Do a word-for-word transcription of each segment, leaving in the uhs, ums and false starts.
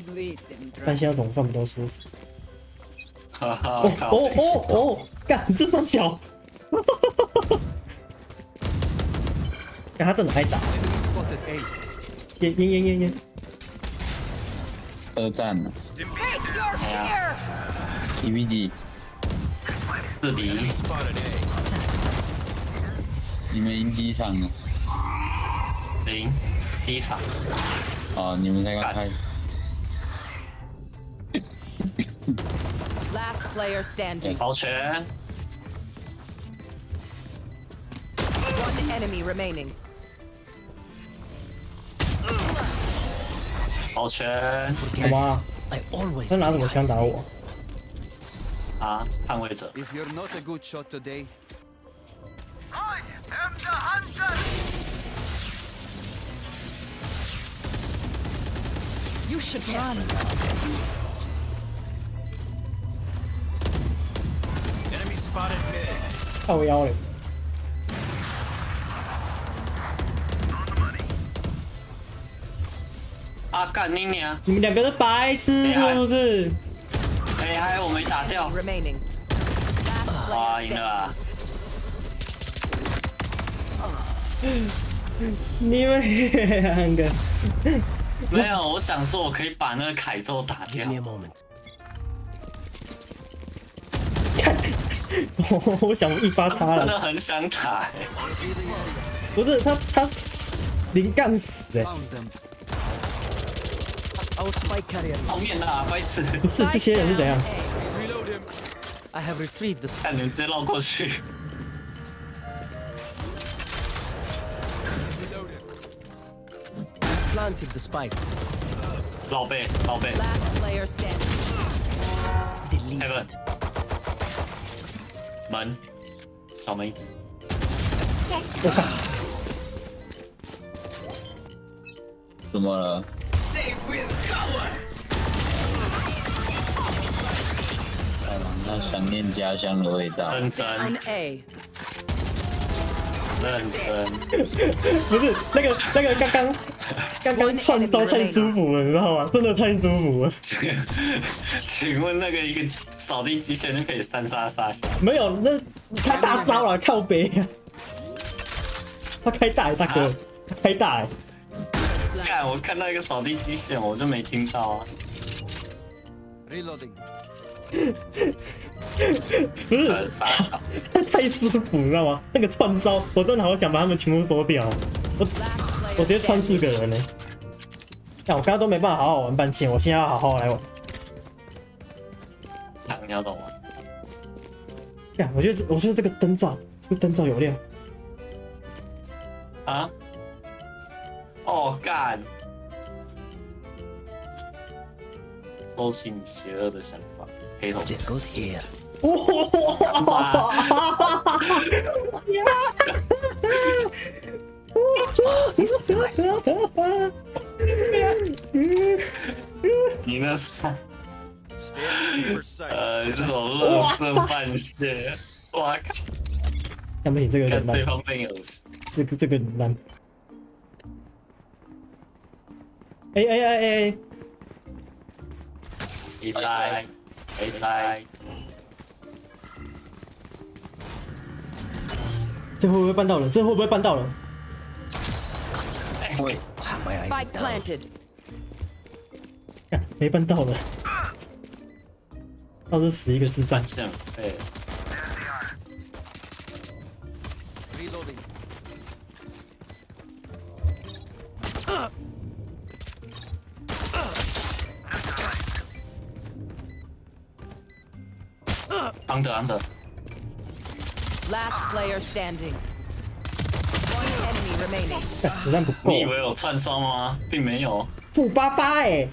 但现在怎么放不都舒服？ 哈哈， 哦哦哦哦，干这么小！看他真的爱打，烟烟烟烟烟， 二战了，一 v 几？ 四比一， 你们赢几场了？ 零，第一场。 哦，你们才刚开。 Last player standing. 保全 One enemy remaining. 保全好吗？他拿什么枪打我？ 啊，捍卫者。 If you're not a good shot today, I am the hunter. You should run. Enemy spotted mid. 靠腰嘞！ 啊，干你娘！ 你们两个是白痴是不是？ 哎，还有我没打掉。 Remaining. Last 哇， player 赢了啊！ 你们两个没有，我想说，我可以把那个凯咒打掉。 看，我我想一发插了， 真的很想打、欸。 不是他他零干死哎、欸， found them. Our spike carrier. 后面的啊，白痴！ 不是这些人是怎样？ Reload him. I have retrieved the spike. 看你们直接绕过去。 Reload him. Planted the spike. 老背，老背 Last player standing. Heaven ，Deleted. 门，小梅子。 怎么了？太忙，他想念家乡的味道。 认真， On A. 认真。 不是那个那个刚刚刚刚串烧太舒服了，你知道吗？真的太舒服了。 请问那个一个扫地机器人就可以三杀杀小？ 没有，那他大招了，靠背啊！他开大、欸，大哥，他开大、欸。 干，我看到一个扫地机器人，我就没听到啊。 Reloading. 不是， 杀小。 太舒服，你知道吗？那个串招，我真的好想把他们全部收掉。我我直接串四个人呢、欸。但我刚刚都没办法好好玩半天，我现在要好好来玩。 你要懂吗？ 呀，我觉得我觉得这个灯罩，这个灯罩有料。 啊？哦，干！收起你邪恶的想法，黑头。 This goes here. 你那是 Stand for sight. 呃这种垃圾饭蟹，哇靠！ 看不起这个看人烂， 对方被恶心。 这个这个人烂。哎哎哎哎！ A 塞 A 塞， 这会不会办到了？这会不会办到了？ 会， My eyes are Spike down. planted. 干没办到了，倒是死一个智障。 欠费。 Reloading. 安德安德， Last player standing. One enemy remaining. 干子弹不够你以，为有串烧吗？并没有。 负八八哎！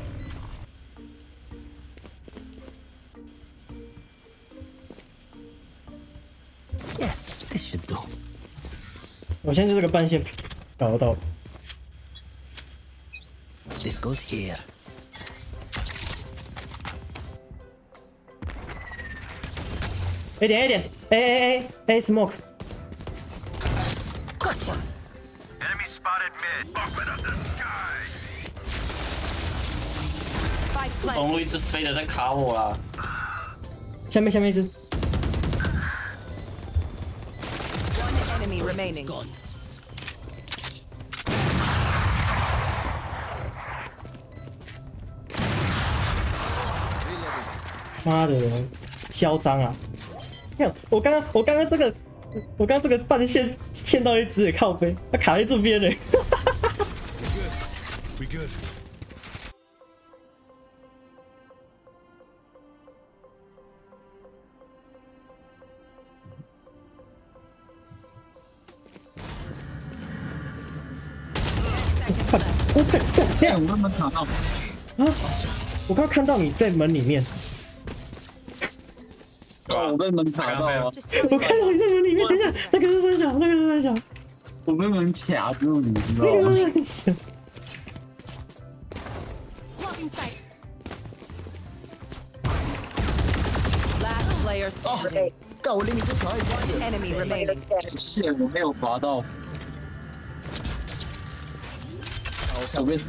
Yes, this should do. 我现在是这个半线搞得到。 This goes here. A 点 A 点 A A A A smoke。 Got one. Enemy spotted mid. Open up the sky. 公 planted. 路一直飞的在卡我啦。 下面下面一只， One enemy remaining. Gone. 妈的，嚣张啊！看我刚刚我刚刚这个我刚刚这个半线骗到一只也靠背，它卡在这边嘞。 We good. 看，我看，这样我根本卡到， 啊！我刚刚看到你在门里面， 我被门卡到啊！ 我看到你在门里面。等一下，那个是三小，那个是三小， 我被门卡住，你知道那吗？ 个是三小。 Last player standing. 干我连你都调一关也。 Enemy remaining. 线我没有滑到，左边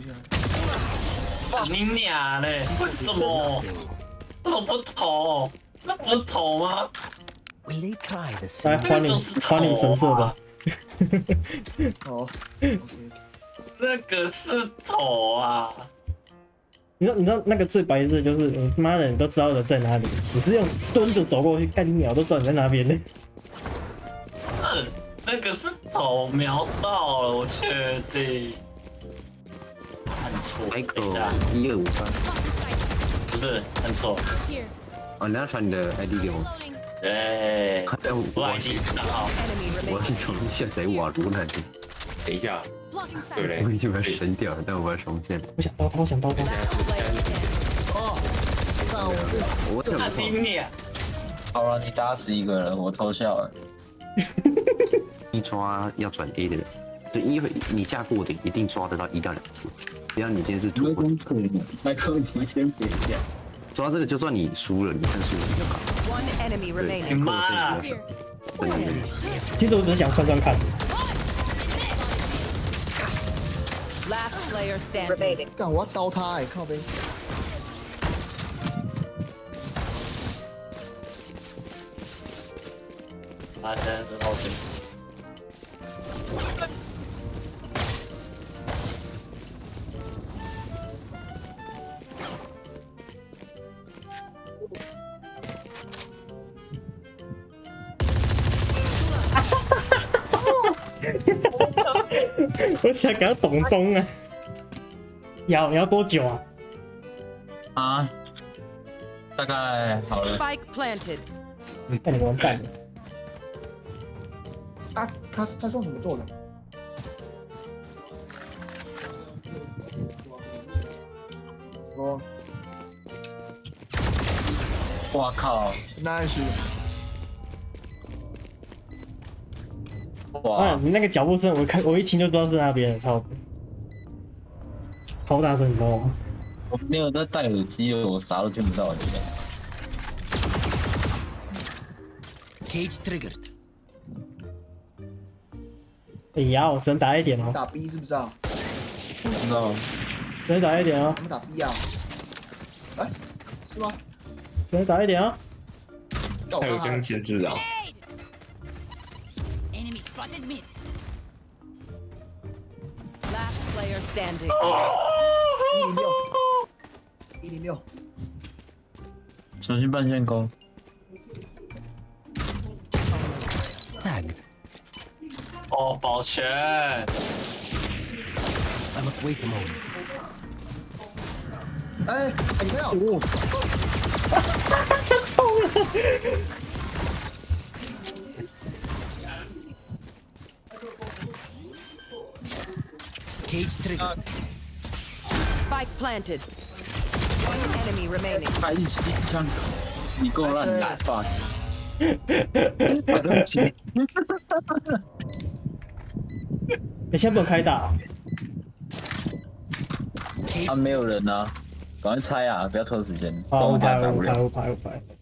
哇你娘嘞！为什么？为什么不投？那不是投吗？ Will they try the 来 same? 还你还你神色吧。 哦，OK。 那个是头啊！ 你知道你知道那个最白痴的就是你妈的，你都知道人在哪里，你是用蹲着走过去，干你鸟都知道你在哪边呢。 嗯，那个是头瞄到了，我确定。按错，等一下， 一二五三， 不是按错， 哦，你要传你的 I D 给我。 对， 哎，我我我 I D 账号。 Enemy 我 remaining. 是重新下载瓦卢那里， 等一下，对不对？ 我已经把它删掉了，但我要重建。 我想刀他，我想刀他。 Last player standing. 哦，干我这我怎啊么你娘！ 好了，你打死一个人，我偷笑了。一抓要转 A 的人，对，因为你架过的一定抓得到一到两次。只要你今天是突破，麦克你先别一下。抓这个就算你输了，你看输了比较高。 One enemy 你 remaining. 妈啦！ 真的真的。 其实我只是想穿穿看。 Last player standing. 干我要刀他哎，靠背。 啊，现在知道这。 我想给他懂东啊！要你要多久啊？ 啊，大概好了。 Spike planted. 那你完蛋了！ 他他他是用什么做的？哦哇靠！ ，nice。 啊， 哇， 你那个脚步声，我看我一听就知道是那边的，超超大声，你知道吗？ 我没有在戴耳机了，我啥都听不到。现在 Cage triggered. 哎呀，我只能打一点哦， 打 B 是不是啊？ 不知道。 只能打一点哦， 我们打 B 啊？哎，是吗？ 只能打一点哦。 干我看他限制啊！ Enemy spotted mid. Last player standing. 一零六，一零六。 小心半线钩。 Tagged. 哦，保全。 I must wait a moment. 哎，你看到？ Cage triggered. Spike planted. One enemy remaining. 开一起枪，你够烂打吧？对不起。 你现在不能开大、啊。 啊，没有人啊，赶快猜啊，不要拖时间。 好，我我拍， 打不了我拍，。我拍，我拍。